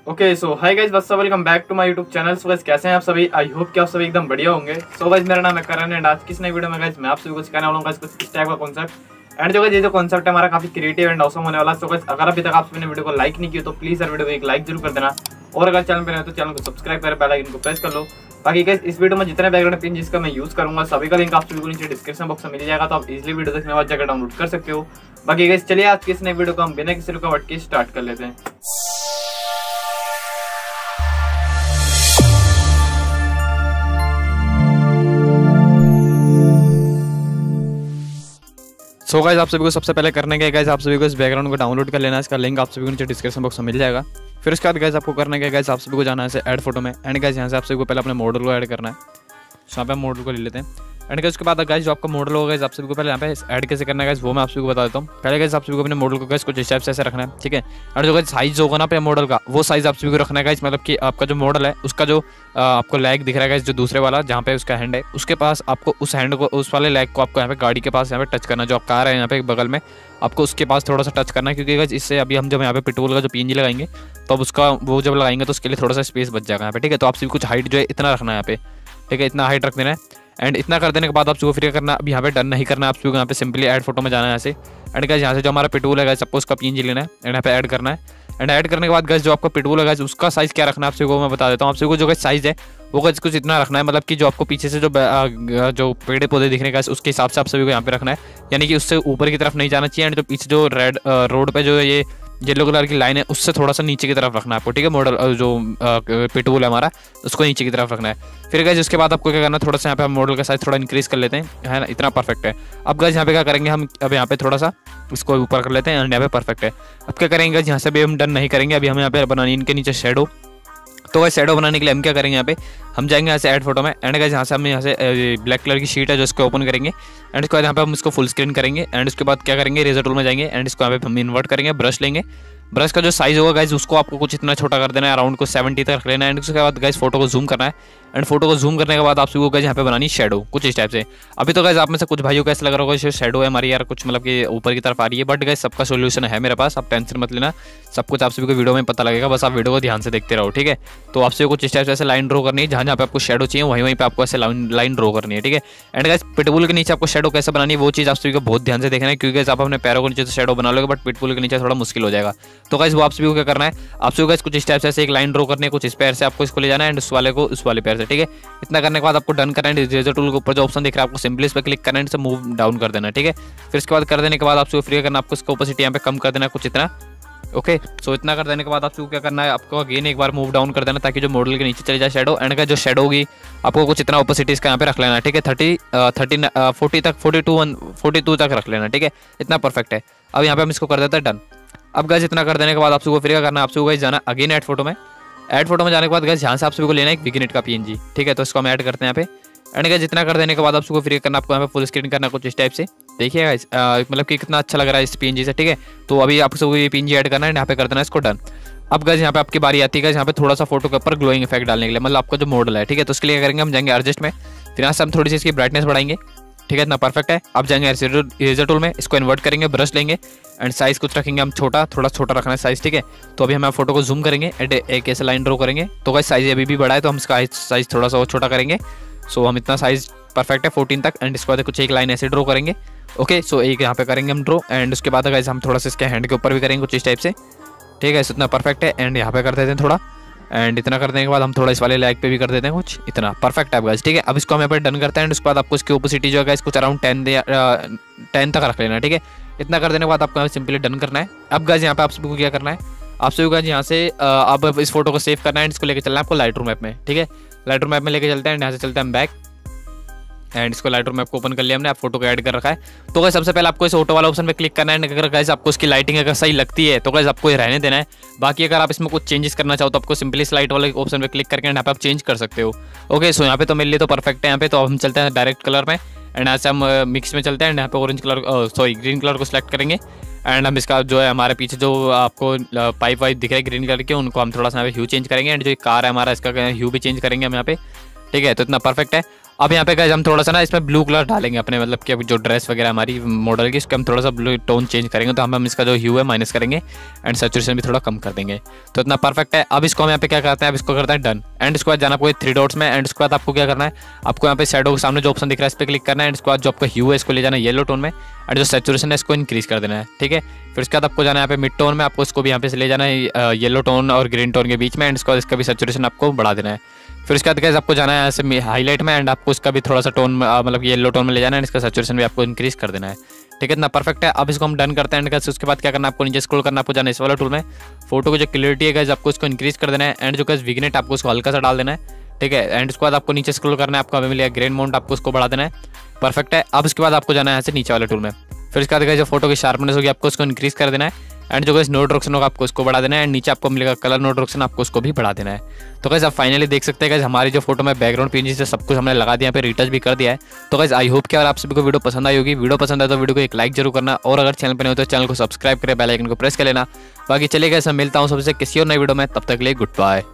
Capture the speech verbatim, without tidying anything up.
Okay so hi guys, बस welcome back to my YouTube channel. So guys कैसे हैं आप सभी? आई होप कि आप सभी एकदम बढ़िया होंगे। सो गाइस मेरा नाम है करण एंड आज किस नई वीडियो में गाइस मैं आप सभी को सिखाने वाला हूं गाइस कुछ इस टाइप का कॉन्सेप्ट। एंड जो गाइस ये जो कॉन्सेप्ट है हमारा काफी क्रिएटिव एंड ऑसम होने वाला है। सो गाइस अगर अभी तक आप सभी ने वीडियो को लाइक नहीं किया तो प्लीज यार वीडियो को एक लाइक जरूर कर देना, और अगर चैनल पे नए हो तो चैनल को सब्सक्राइब कर बेल आइकन को प्रेस कर लो। बाकी गाइस इस वीडियो में जितने बैकग्राउंड पिन जिसका मैं यूज करूंगा सभी का लिंक आप सभी को नीचे डिस्क्रिप्शन बॉक्स में मिल जाएगा, तो आप इजीली वीडियो देखने के बाद जाकर डाउनलोड कर सकते हो। बाकी गाइस चलिए आज की इस नई वीडियो को हम बिना किसी रुकावट के स्टार्ट कर लेते हैं। सो गाइस आप सभी को सबसे पहले करने के गाइस आप सभी को इस बैकग्राउंड को डाउनलोड कर लेना है। इसका लिंक आप सभी को नीचे डिस्क्रिप्शन बॉक्स में मिल जाएगा। फिर उसके बाद गाइस आपको करने के गाइस आप सभी को जाना है ऐड फोटो में। एंड गाइस यहाँ से आप सभी को पहले अपने मॉडल को ऐड करना है। सो यहाँ पे मॉडल को ले लेते हैं। एंड गाइस उसके बाद गाइस जो आपका मॉडल होगा गाइस आप सभी को पहले यहाँ पे ऐड कैसे करना है गाइस वो मैं आप सभी को बता देता हूँ। पहले गाइस आप सभी को अपने मॉडल को गाइस कुछ स्टेप से ऐसे रखना है, ठीक है। और जो गाइस साइज होगा ना अपने मॉडल का वो साइज आप सभी को रखना है गाइस, मतलब कि आपका जो मॉडल है उसका जो आपको लेग दिख रहा है गाइस, जो दूसरे वाला जहाँ पे उसका हैंड है उसके पास आपको उस हैंड को उस वाले लेग को आपको यहाँ पे गाड़ी के पास यहाँ पे टच करना, जो आप कार है यहाँ पे बगल में आपको उसके पास थोड़ा सा टच करना है, क्योंकि गाइस इससे अभी हम जब यहाँ पे पेट्रोल का जो पीएनजी लगाएंगे तो अब उसका वो जब लगाएंगे तो उसके लिए थोड़ा सा स्पेस बच जाएगा यहाँ पे, ठीक है। तो आप सभी कुछ हाइट जो है इतना रखना है यहाँ पे, ठीक है, इतना हाइट रख देना है। एंड इतना कर देने के बाद आप सभी को फिर करना, अब यहाँ पे डन नहीं करना है, आप सभी को यहाँ पे सिंपली ऐड फोटो में जाना है यहाँ से। एंड गाइस यहाँ से जो हमारा पिटबुल है गाइस सबको उसका पीएनजी लेना है एंड यहाँ पे ऐड करना है। एंड ऐड करने के बाद गाइस जो आपका पिटबुल है गाइस उसका साइज क्या रखना है आप सभी को मैं बता देता हूँ। आप सभी को जो गाइस साइज है वो गाइस कुछ इतना रखना है, मतलब कि जो आपको पीछे से जो जो पेड़ पौधे दिखने का उसके हिसाब से आप सभी को यहाँ पे रखना है, यानी कि उससे ऊपर की तरफ नहीं जाना चाहिए। एंड जो पीछे जो रेड रोड पे जो ये येलो कलर की लाइन है उससे थोड़ा सा नीचे की तरफ रखना है आपको, ठीक है। मॉडल जो पिटबुल है हमारा उसको नीचे की तरफ रखना है। फिर गाइस उसके बाद आपको क्या करना है, थोड़ा सा यहाँ पे हम मॉडल का साइज थोड़ा इंक्रीज कर लेते हैं, है ना, इतना परफेक्ट है। अब गाइस यहाँ पे क्या करेंगे हम, अब यहाँ पे थोड़ा सा इसको ऊपर कर लेते हैं एंड यहाँ पे परफेक्ट है। अब क्या करेंगे यहाँ से भी हम डन नहीं करेंगे, अभी हम यहाँ पे बनानी इनके नीचे शेडो। तो गाइस शेडो बनाने के लिए हम क्या करेंगे, यहाँ पे हम जाएंगे यहाँ से ऐड फोटो में। एंड गाइस यहाँ से हम यहाँ से ब्लैक कलर की शीट है जो इसको ओपन करेंगे एंड इसके बाद यहाँ पे हम इसको फुल स्क्रीन करेंगे। एंड उसके बाद क्या करेंगे, रेजर टूल में जाएंगे एंड इसको यहाँ पे हम इन्वर्ट करेंगे, ब्रश लेंगे। ब्रश का जो साइज होगा गाइस उसको आपको कुछ इतना छोटा कर देना है, अराउंड को सेवेंटी तक रख लेना है। एंड उसके बाद गाइस फोटो को जूम करना है एंड फोटो को जूम करने के बाद आप सभी को गाइस यहाँ पे बनानी शेडो कुछ इस टाइप से। अभी तो गाइस आप में से कुछ भाइयों को ऐसा लग रहा होगा शेडो है हमारी यार कुछ मतलब कि ऊपर की तरफ आ रही है, बट गाइस सबका सोल्यूशन है मेरे पास, आप टेंशन मत लेना, सब कुछ आप सभी को वीडियो में पता लगेगा, बस आप वीडियो को ध्यान से देखते रहो, ठीक है। तो आप सभी को कुछ इस टाइप से ऐसे लाइन ड्रॉ करनी है, जहाँ जहाँ पे आपको शेडो चाहिए वहीं वहीं पे आपको ऐसे लाइन ड्रॉ करनी है, ठीक है। एंड गाइस पिटबुल के नीचे आपको शेडो कैसे बनानी है वो चीज़ आप सभी को बहुत ध्यान से देखना है, क्योंकि आप अपने पैरों के नीचे शेडो बना लोगे बट पिटबुल के नीचे थोड़ा मुश्किल हो जाएगा। तो गाइस वो आप सभी को क्या करना है, आप सभी को कुछ इस टाइप से एक लाइन ड्रॉ करनी है, कुछ इस पैर से आपको इसको ले जाना है एंड उस वाले को उस वाले पैर से, ठीक है। इतना करने के बाद आपको डन करना है। रेजर टूल के ऊपर जो ऑप्शन दिख रहा है आपको सिंपली इस पर क्लिक करना है, इसे मूव डाउन कर देना है, ठीक है। फिर इसके बाद कर देने के बाद आपको फ्री करना, आपको इसका ओपेसिटी यहाँ पे कम कर देना कुछ इतना, ओके। सो इतना कर देने के बाद आपको क्या करना है, आपको अगेन एक बार मूव डाउन कर देना ताकि जो मॉडल के नीचे चले जाए शेडो। एंड का जो शेडो होगी आपको कुछ इतना ओपेसिटी इसका यहाँ पे रख लेना है, ठीक है। थर्टी थर्टी फोर्टी तक forty two one forty two तक रख लेना, ठीक है, इतना परफेक्ट है। अब यहाँ पे हम इसको कर देते हैं डन। अब गाइस इतना कर देने के बाद आप सबको फिर क्या करना है, आप सबको गाइस जाना अगेन ऐड फोटो में। ऐड फोटो में जाने के बाद गाइस यहाँ से आप सभी को लेना है एक विगनेट का पीएनजी, ठीक है। तो इसको हम ऐड करते हैं यहाँ पे। एंड गाइस जितना कर देने के बाद आप सबको फ्री करना, आपको यहाँ पे फुल स्क्रीन करना कुछ इस टाइप से, देखिए गाइस मतलब कि कितना अच्छा लग रहा है इस पीएनजी से, ठीक है। तो अभी आप सबको ये पीएनजी ऐड करना है, यहाँ पे कर देना है इसको डन। अब गाइस यहाँ पे आपकी बारी आती है यहाँ पे थोड़ा सा फोटो के ऊपर ग्लोइंग इफेक्ट डालने के लिए, मतलब आपका जो मॉडल है, ठीक है। तो उसके लिए क्या करेंगे, हम जाएंगे एडजस्ट में, फिर यहाँ से हम थोड़ी सी इसकी ब्राइटनेस बढ़ाएंगे, ठीक है, इतना परफेक्ट है। अब जाएंगे रेजर टूल में, इसको इन्वर्ट करेंगे, ब्रश लेंगे एंड साइज कुछ रखेंगे हम छोटा, थोड़ा छोटा रखना है साइज, ठीक है। तो अभी हम फोटो को जूम करेंगे एंड एक ऐसे लाइन ड्रॉ करेंगे। तो गाइस साइज अभी भी बड़ा है तो हम इसका साइज थोड़ा सा छोटा करेंगे। सो हम इतना साइज परफेक्ट है फोर्टीन तक। एंड इसके बाद कुछ एक लाइन ऐसे ड्रॉ करेंगे, ओके। सो एक यहाँ पे करेंगे हम ड्रॉ एंड उसके बाद गाइस हम थोड़ा सा इसके हैंड के ऊपर भी करेंगे कुछ इस टाइप से, ठीक है। इतना परफेक्ट है। एंड यहाँ पे कर देते हैं थोड़ा, एंड इतना करने के बाद हम थोड़ा इस वाले लेग पे भी कर देते हैं कुछ इतना परफेक्ट है गाइस, ठीक है। अब इसको हम यहाँ पे डन करते हैं एंड उसके बाद आपको इसकी ओपेसिटी जो है गाइस कुछ अराउंड टेन टेन तक रख लेना है, ठीक है। इतना कर देने के बाद आपको यहाँ सिंपली डन करना है। अब गाइस यहाँ पे आप सभी को क्या करना है, आप सभी को यहाँ से अब इस फोटो को सेव करना है, इसको लेकर चलना है आपको लाइट रूम ऐप में, ठीक है। लाइट रूम ऐप में लेके चलते हैं, यहाँ से चलते हैं हम बैक एंड इसको लाइट रूम ऐप को ओपन कर लिया हमने, आप फोटो को ऐड कर रखा है। तो गाइस सबसे पहले आपको इस ऑटो वाला ऑप्शन पे क्लिक करना है। अगर गाइस आपको इसकी लाइटिंग अगर सही लगती है तो गाइस आपको ये रहने देना है। बाकी अगर आप इसमें कुछ चेंजेस करना चाहो तो आपको सिंपली इस लाइट वाले ऑप्शन पे क्लिक करके यहाँ पे आप चेंज कर सकते हो, ओके। सो यहाँ पे तो मेरे लिए तो परफेक्ट है यहाँ पे। तो हम चलते हैं डायरेक्ट कलर में एंड यहाँ से हम मिक्स में चलते हैं, यहाँ पे orange colour sorry green colour को सिलेक्ट करेंगे एंड हम इसका जो है हमारे पीछे जो आपको पाइप वाइप दिख रहा है ग्रीन कलर के उनको हम थोड़ा सा यहाँ पे ह्यू चेंज करेंगे एंड जो कार है हमारा इसका ह्यू भी चेंज करेंगे हम यहाँ पे, ठीक है। तो इतना परफेक्ट है। अब यहाँ पे गाइस हम थोड़ा सा ना इसमें ब्लू कलर डालेंगे अपने, मतलब कि जो ड्रेस वगैरह हमारी मॉडल की, इसका हम थोड़ा सा ब्लू टोन चेंज करेंगे। तो हम हम इसका जो ह्यू है माइनस करेंगे एंड सैचुरेशन भी थोड़ा कम कर देंगे। तो इतना परफेक्ट है। अब इसको हम यहाँ पे क्या करते हैं, अब इसको करते हैं डन। एंड इसके बाद जाना आपको थ्री डॉट्स में, एंड इसके बाद आपको क्या करना है, आपको यहाँ पे शैडो के सामने जो ऑप्शन दिख रहा है इस पर क्लिक करना है। एंड इसके बाद जो आपका ह्यू है इसको ले जाना है येलो टोन में, एंड जो सैचुरेशन है इसको इंक्रीज कर देना है। ठीक है, फिर उसके बाद आपको जाना है यहाँ पे मिड टोन में, आपको इसको भी यहाँ पे से ले जाना है येलो टोन और ग्रीन टोन के बीच में। एंड इसके बाद इसका भी सैचुरेशन आपको बढ़ा देना है। फिर उसके बाद गाइस आपको जाना है यहाँ से हाईलाइट में, एंड आपको इसका भी थोड़ा सा टोन मतलब येलो टोन में ले जाना है। इसका सैचुरेशन भी आपको इंक्रीज कर देना है। ठीक है, इतना परफेक्ट है। अब इसको हम डन करते हैं। एंड गाइस उसके बाद क्या करना है, आपको नीचे स्क्रॉल करना है, आपको जाना है इस वाला टूल में, फोटो की जो क्लियरिटी है गाइस आपको इसको इंक्रीज कर देना है। एंड जो गाइस विग्नेट आपको उसको हल्का सा डाल देना है। ठीक है, एंड उसके बाद आपको नीचे स्क्रॉल करना है, आपको हमें मिलेगा ग्रेन माउंट, आपको उसको बढ़ा देना है। परफेक्ट है। अब उसके बाद आपको जाना है यहाँ से नीचे वाले टूल में, फिर उसके बाद जो फोटो की शार्पनेस होगी आपको उसको इंक्रीज कर देना है। एंड जो गाइस नोट रोक्शन होगा आपको उसको बढ़ा देना है। एंड नीचे आपको मिलेगा कलर नोट रोक्शन, आपको उसको भी बढ़ा देना है। तो गाइस आप फाइनली देख सकते हैं गाइस हमारी जो फोटो में बैकग्राउंड पीएनजी से सब कुछ हमने लगा दिया, यहाँ पे रिटच भी कर दिया है। तो गाइस आई होप कि अगर आप सभी को वीडियो पसंद आई होगी, वीडियो पसंद आए तो वीडियो को एक लाइक जरूर करना, और अगर चैनल पर नहीं हो तो चैनल को सब्सक्राइब करें, बेल आइकन को प्रेस कर लेना। बाकी चलिए गाइस मैं मिलता हूँ सबसे किसी और नई वीडियो में, तब तक के लिए गुड बाय।